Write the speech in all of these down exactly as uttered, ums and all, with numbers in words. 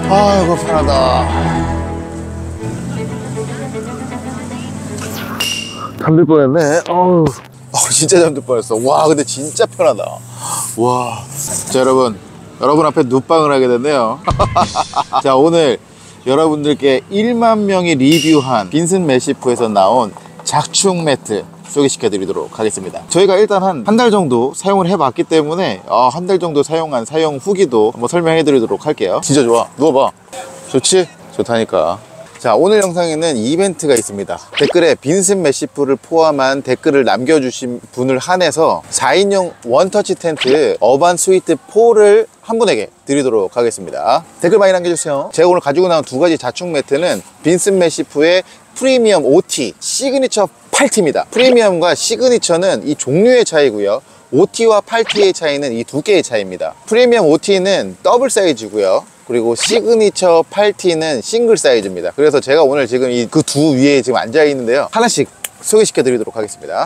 아이고 편하다. 잠들 뻔했네. 어우. 어, 진짜 잠들 뻔했어. 와, 근데 진짜 편하다. 와. 자, 여러분. 여러분 앞에 눕방을 하게 됐네요. 자, 오늘 여러분들께 일만 명이 리뷰한 빈슨 메시프에서 나온 작충 매트 소개시켜 드리도록 하겠습니다. 저희가 일단 한 한 달 정도 사용을 해 봤기 때문에 어, 한 달 정도 사용한 사용 후기도 한번 설명해 드리도록 할게요. 진짜 좋아. 누워봐. 좋지? 좋다니까. 자, 오늘 영상에는 이벤트가 있습니다. 댓글에 빈슨 메시프를 포함한 댓글을 남겨주신 분을 한해서 사 인용 원터치 텐트 어반 스위트 사를 한 분에게 드리도록 하겠습니다. 댓글 많이 남겨주세요. 제가 오늘 가지고 나온 두 가지 자충 매트는 빈슨 메시프의 프리미엄 오티 시그니처 팔 티입니다. 프리미엄과 시그니처는 이 종류의 차이고요, 오티와 팔 티의 차이는 이 두 개의 차이입니다. 프리미엄 오티는 더블 사이즈고요, 그리고 시그니처 팔 티는 싱글 사이즈입니다. 그래서 제가 오늘 지금 이 그 두 위에 지금 앉아 있는데요, 하나씩 소개시켜 드리도록 하겠습니다.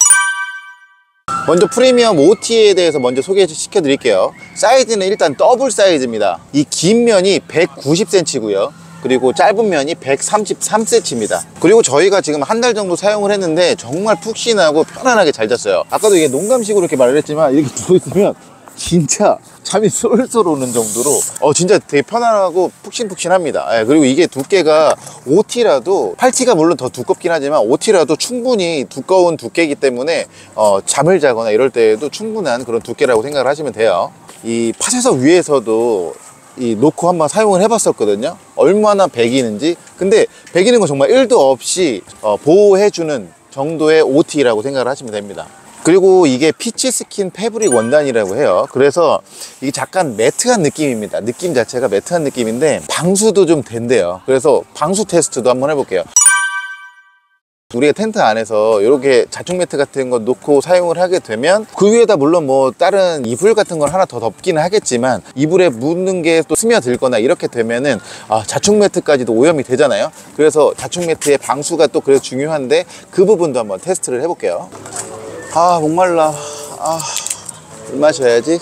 먼저 프리미엄 오티에 대해서 먼저 소개시켜 드릴게요. 사이즈는 일단 더블 사이즈입니다. 이 긴 면이 백구십 센티미터고요 그리고 짧은 면이 백삼십삼 센티미터입니다 그리고 저희가 지금 한 달 정도 사용을 했는데 정말 푹신하고 편안하게 잘 잤어요. 아까도 이게 농담식으로 이렇게 말을 했지만 이렇게 누워있으면 진짜 잠이 쏠쏠 오는 정도로 어 진짜 되게 편안하고 푹신푹신합니다. 예, 그리고 이게 두께가 오티라도 팔 티가 물론 더 두껍긴 하지만 오티라도 충분히 두꺼운 두께이기 때문에 어, 잠을 자거나 이럴 때에도 충분한 그런 두께라고 생각을 하시면 돼요. 이 파쇄석 위에서도 이 놓고 한번 사용을 해봤었거든요. 얼마나 배기는지. 근데 배기는 건 정말 일도 없이 어, 보호해주는 정도의 오티라고 생각을 하시면 됩니다. 그리고 이게 피치 스킨 패브릭 원단이라고 해요. 그래서 이게 약간 매트한 느낌입니다. 느낌 자체가 매트한 느낌인데 방수도 좀 된대요. 그래서 방수 테스트도 한번 해볼게요. 우리가 텐트 안에서 이렇게 자충 매트 같은 거 놓고 사용을 하게 되면 그 위에다 물론 뭐 다른 이불 같은 걸 하나 더 덮기는 하겠지만 이불에 묻는 게 또 스며들거나 이렇게 되면은 아, 자충 매트까지도 오염이 되잖아요. 그래서 자충 매트의 방수가 또 그래서 중요한데 그 부분도 한번 테스트를 해볼게요. 아, 목말라. 아, 물 마셔야지.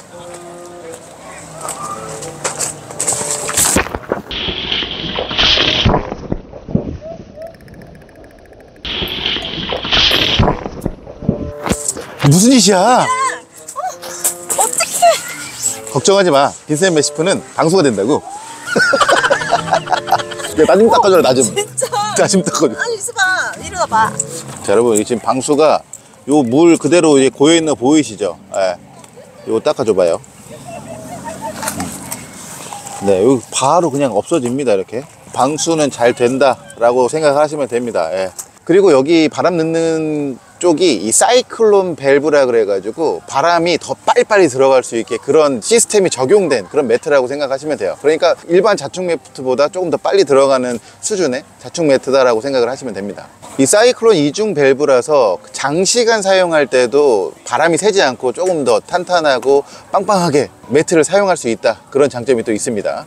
무슨 짓이야? 야, 어, 어떡해. 걱정하지 마. 빈슨 메시프는 방수가 된다고. 나 좀 닦아줘라, 나 좀. 진짜. 나 좀 닦아줘. 아니, 있어봐. 이리 와봐. 자, 여러분, 이 지금 방수가 요 물 그대로 이제 고여있는 거 보이시죠? 예. 요거 닦아줘봐요. 네, 여기 바로 그냥 없어집니다, 이렇게. 방수는 잘 된다라고 생각하시면 됩니다. 예. 그리고 여기 바람 넣는 쪽이 이 사이클론 밸브라 그래가지고 바람이 더 빨리빨리 들어갈 수 있게 그런 시스템이 적용된 그런 매트라고 생각하시면 돼요. 그러니까 일반 자충 매트보다 조금 더 빨리 들어가는 수준의 자충 매트다라고 생각을 하시면 됩니다. 이 사이클론 이중 밸브라서 장시간 사용할 때도 바람이 새지 않고 조금 더 탄탄하고 빵빵하게 매트를 사용할 수 있다, 그런 장점이 또 있습니다.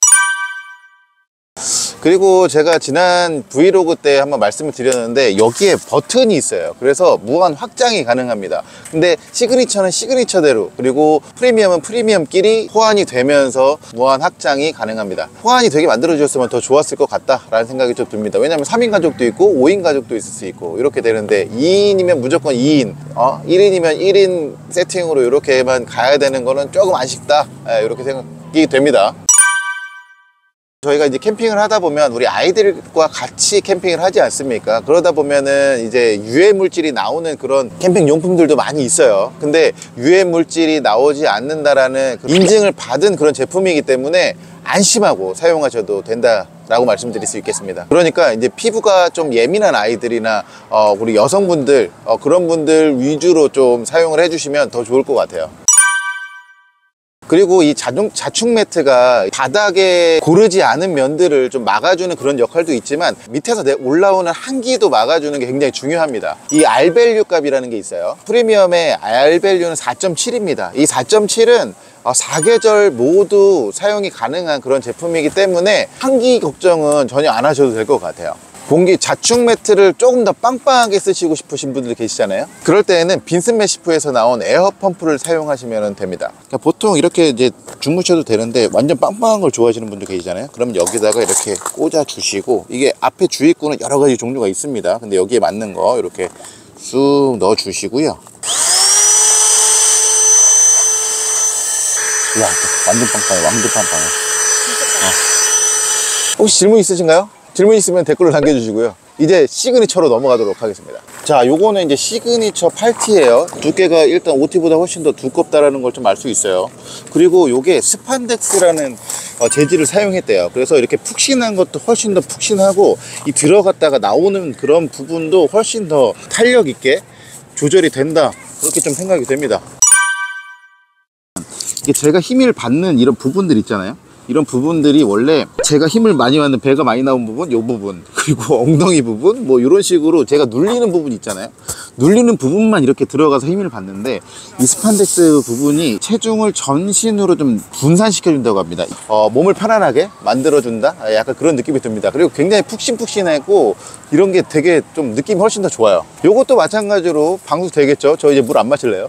그리고 제가 지난 브이로그 때 한번 말씀을 드렸는데 여기에 버튼이 있어요. 그래서 무한 확장이 가능합니다. 근데 시그니처는 시그니처대로, 그리고 프리미엄은 프리미엄끼리 호환이 되면서 무한 확장이 가능합니다. 호환이 되게 만들어 주셨으면 더 좋았을 것 같다 라는 생각이 좀 듭니다. 왜냐면 삼 인 가족도 있고 오 인 가족도 있을 수 있고 이렇게 되는데 이 인이면 무조건 이 인, 어? 일 인이면 일 인 세팅으로 이렇게만 가야 되는 거는 조금 아쉽다, 예, 이렇게 생각이 됩니다. 저희가 이제 캠핑을 하다 보면 우리 아이들과 같이 캠핑을 하지 않습니까? 그러다 보면은 이제 유해 물질이 나오는 그런 캠핑 용품들도 많이 있어요. 근데 유해 물질이 나오지 않는다라는 그 인증을 받은 그런 제품이기 때문에 안심하고 사용하셔도 된다라고 말씀드릴 수 있겠습니다. 그러니까 이제 피부가 좀 예민한 아이들이나 어, 우리 여성분들 어, 그런 분들 위주로 좀 사용을 해주시면 더 좋을 것 같아요. 그리고 이 자충, 자충 매트가 바닥에 고르지 않은 면들을 좀 막아주는 그런 역할도 있지만 밑에서 올라오는 한기도 막아주는 게 굉장히 중요합니다. 이 알밸류 값이라는 게 있어요. 프리미엄의 알밸류는 사 점 칠입니다. 이 사 점 칠은 사계절 모두 사용이 가능한 그런 제품이기 때문에 한기 걱정은 전혀 안 하셔도 될 것 같아요. 공기 자축 매트를 조금 더 빵빵하게 쓰시고 싶으신 분들 계시잖아요. 그럴 때에는 빈슨 메시프에서 나온 에어 펌프를 사용하시면 됩니다. 그러니까 보통 이렇게 이제 주무셔도 되는데 완전 빵빵한 걸 좋아하시는 분들 계시잖아요. 그럼 여기다가 이렇게 꽂아 주시고, 이게 앞에 주입구는 여러 가지 종류가 있습니다. 근데 여기에 맞는 거 이렇게 쑥 넣어 주시고요. 야, 완전 빵빵해, 완전 빵빵해. 어. 혹시 질문 있으신가요? 질문 있으면 댓글로 남겨주시고요. 이제 시그니처로 넘어가도록 하겠습니다. 자, 요거는 이제 시그니처 팔 티예요. 두께가 일단 오 티보다 훨씬 더 두껍다라는 걸 좀 알 수 있어요. 그리고 요게 스판덱스라는 어, 재질을 사용했대요. 그래서 이렇게 푹신한 것도 훨씬 더 푹신하고, 이 들어갔다가 나오는 그런 부분도 훨씬 더 탄력 있게 조절이 된다, 그렇게 좀 생각이 됩니다. 이게 제가 힘을 받는 이런 부분들 있잖아요. 이런 부분들이 원래 제가 힘을 많이 받는, 배가 많이 나온 부분, 요 부분, 그리고 엉덩이 부분, 뭐 이런 식으로 제가 눌리는 부분 있잖아요. 눌리는 부분만 이렇게 들어가서 힘을 받는데, 이 스판덱스 부분이 체중을 전신으로 좀 분산시켜 준다고 합니다. 어, 몸을 편안하게 만들어 준다, 약간 그런 느낌이 듭니다. 그리고 굉장히 푹신푹신하고 이런 게 되게 좀 느낌이 훨씬 더 좋아요. 요것도 마찬가지로 방수 되겠죠. 저 이제 물 안 마실래요?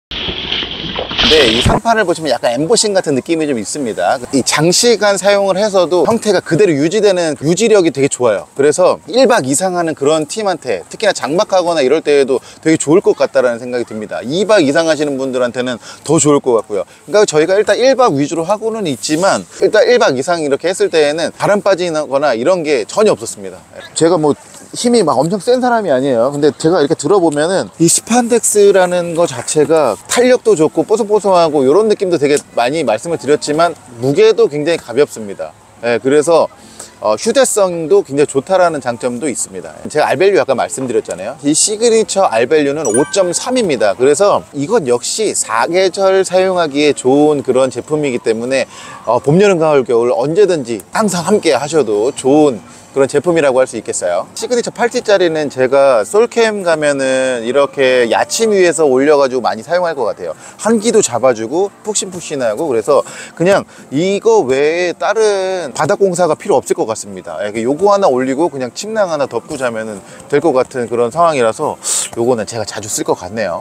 네, 이 상판을 보시면 약간 엠보싱 같은 느낌이 좀 있습니다. 이 장시간 사용을 해서도 형태가 그대로 유지되는 유지력이 되게 좋아요. 그래서 일 박 이상 하는 그런 팀한테, 특히나 장박하거나 이럴 때에도 되게 좋을 것 같다라는 생각이 듭니다. 이 박 이상 하시는 분들한테는 더 좋을 것 같고요. 그러니까 저희가 일단 일 박 위주로 하고는 있지만, 일단 일 박 이상 이렇게 했을 때에는 바람 빠지거나 이런 게 전혀 없었습니다. 제가 뭐 힘이 막 엄청 센 사람이 아니에요. 근데 제가 이렇게 들어보면은 이 스판덱스라는 거 자체가 탄력도 좋고 뽀송뽀송하고 이런 느낌도 되게 많이 말씀을 드렸지만, 무게도 굉장히 가볍습니다. 네, 그래서 어, 휴대성도 굉장히 좋다라는 장점도 있습니다. 제가 알밸류 아까 말씀드렸잖아요. 이 시그니처 알밸류는 오 점 삼입니다. 그래서 이건 역시 사계절 사용하기에 좋은 그런 제품이기 때문에 어, 봄, 여름, 가을, 겨울 언제든지 항상 함께 하셔도 좋은 그런 제품이라고 할 수 있겠어요. 시그니처 팔 티짜리는 제가 솔캠 가면은 이렇게 야침 위에서 올려가지고 많이 사용할 것 같아요. 한기도 잡아주고 푹신푹신하고, 그래서 그냥 이거 외에 다른 바닥공사가 필요 없을 것 같습니다. 요거 하나 올리고 그냥 침낭 하나 덮고 자면은 될 것 같은 그런 상황이라서 요거는 제가 자주 쓸 것 같네요.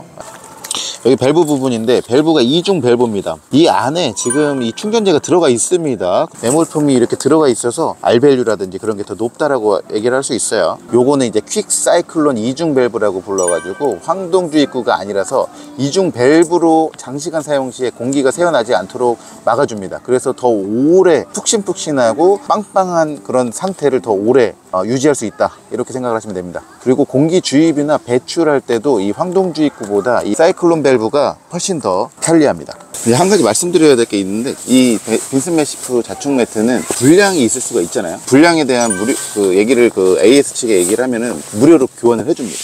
여기 밸브 부분인데, 밸브가 이중 밸브입니다. 이 안에 지금 이 충전재가 들어가 있습니다. 메모리폼이 이렇게 들어가 있어서 알밸류라든지 그런 게 더 높다라고 얘기를 할 수 있어요. 요거는 이제 퀵 사이클론 이중 밸브라고 불러가지고 황동주입구가 아니라서 이중 밸브로 장시간 사용 시에 공기가 새어나지 않도록 막아줍니다. 그래서 더 오래 푹신푹신하고 빵빵한 그런 상태를 더 오래 어, 유지할 수 있다, 이렇게 생각을 하시면 됩니다. 그리고 공기 주입이나 배출할 때도 이 황동주입구보다 이 사이클론 밸브가 훨씬 더 편리합니다. 한 가지 말씀드려야 될 게 있는데, 이 빈슨 메시프 자축 매트는 불량이 있을 수가 있잖아요. 불량에 대한 무료, 그 얘기를 그 에이에스 측에 얘기를 하면은 무료로 교환을 해줍니다.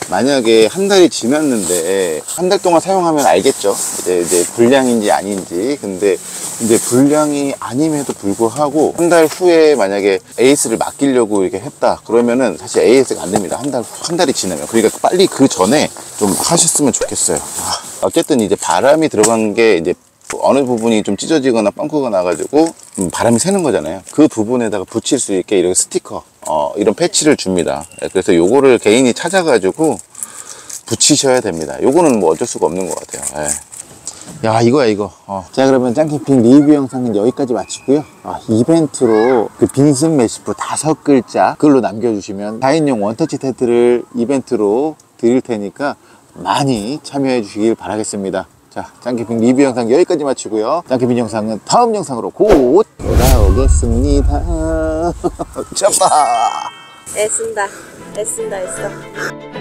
만약에 한 달이 지났는데, 한 달 동안 사용하면 알겠죠. 이제, 이제 불량인지 아닌지. 근데 이제 불량이 아님에도 불구하고 한 달 후에 만약에 에이에스를 맡기려고 이렇게 했다 그러면은 사실 에이에스가 안 됩니다. 한 달, 한 달이 지나면. 그러니까 빨리 그 전에 좀 하셨으면 좋겠어요. 어쨌든 이제 바람이 들어간 게 이제 어느 부분이 좀 찢어지거나 빵꾸가 나가지고 바람이 새는 거잖아요. 그 부분에다가 붙일 수 있게 이렇게 스티커, 어, 이런 패치를 줍니다. 그래서 요거를 개인이 찾아가지고 붙이셔야 됩니다. 요거는 뭐 어쩔 수가 없는 것 같아요. 예. 야, 이거야 이거. 어. 자, 그러면 짱캠핑 리뷰 영상은 여기까지 마치고요. 어, 이벤트로 그 빈슨 메시프 다섯 글자 글로 남겨주시면 사 인용 원터치 텐트를 이벤트로 드릴 테니까 많이 참여해 주시길 바라겠습니다. 자, 짱캠핑 리뷰 영상 여기까지 마치고요. 짱캠핑 영상은 다음 영상으로 곧 돌아오겠습니다. 잡아. 애쓴다 애쓴다 애써.